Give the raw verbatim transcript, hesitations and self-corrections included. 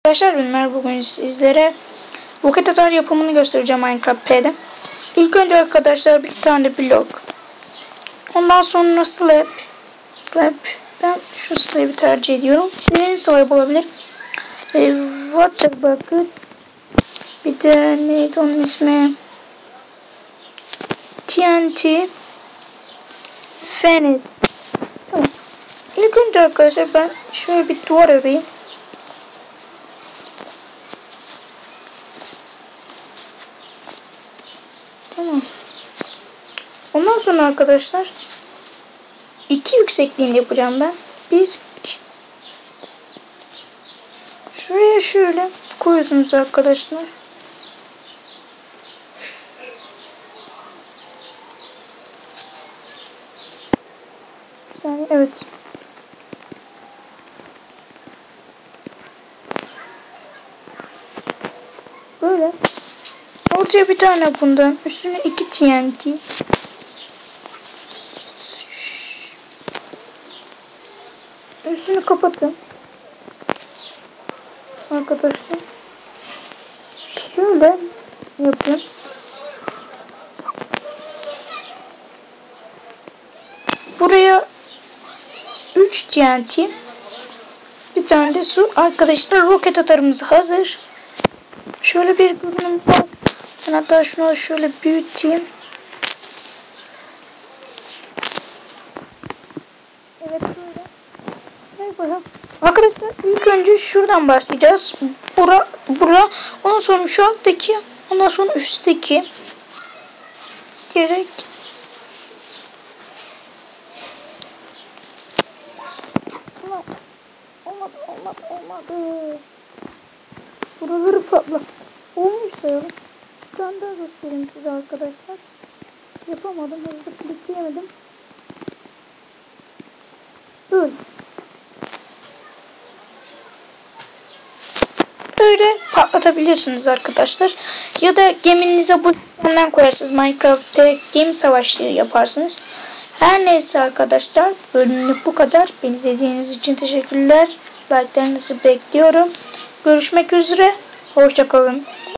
Arkadaşlar ben bugün sizlere roket atar yapımını göstereceğim Minecraft P'de. İlk önce arkadaşlar bir tane blok. Ondan sonra slab. Slab. Ben şu slab'i tercih ediyorum. Sizin slab olabilir. E, water bucket. Bir de neydi onun ismi? T N T. Furnace. Tamam. İlk önce arkadaşlar ben şöyle bir duvar öreyim. Tamam. Ondan sonra arkadaşlar iki yüksekliğinde yapacağım ben. Bir, iki. Şuraya şöyle koyuyorsunuz arkadaşlar. Yani evet. Böyle. Ortaya bir tane bundan. Üstüne iki T N T. Üstünü kapatın. Arkadaşlar. Şöyle yapın. Buraya üç T N T. Bir tane de su. Arkadaşlar roket atarımız hazır. Şöyle bir görünüm var. Ben hatta şunu şöyle büyüteyim. Evet böyle. Böyle. Arkadaşlar ilk önce şuradan başlayacağız. Bura, bura. Ondan sonra şu alttaki. Ondan sonra üstteki. Direkt. Olmadı, olmadı, olmadı. Buraları patla. Olmuş sayalım. Bir tane daha göstereyim size arkadaşlar. Yapamadım, hızlı klikleyemedim. Böyle. Böyle patlatabilirsiniz arkadaşlar. Ya da geminize bu sistemden koyarsınız. Minecraft'te gemi savaşları yaparsınız. Her neyse arkadaşlar, bölümlük bu kadar. Beni izlediğiniz için teşekkürler. Like'larınızı bekliyorum. Görüşmek üzere. Hoşça kalın.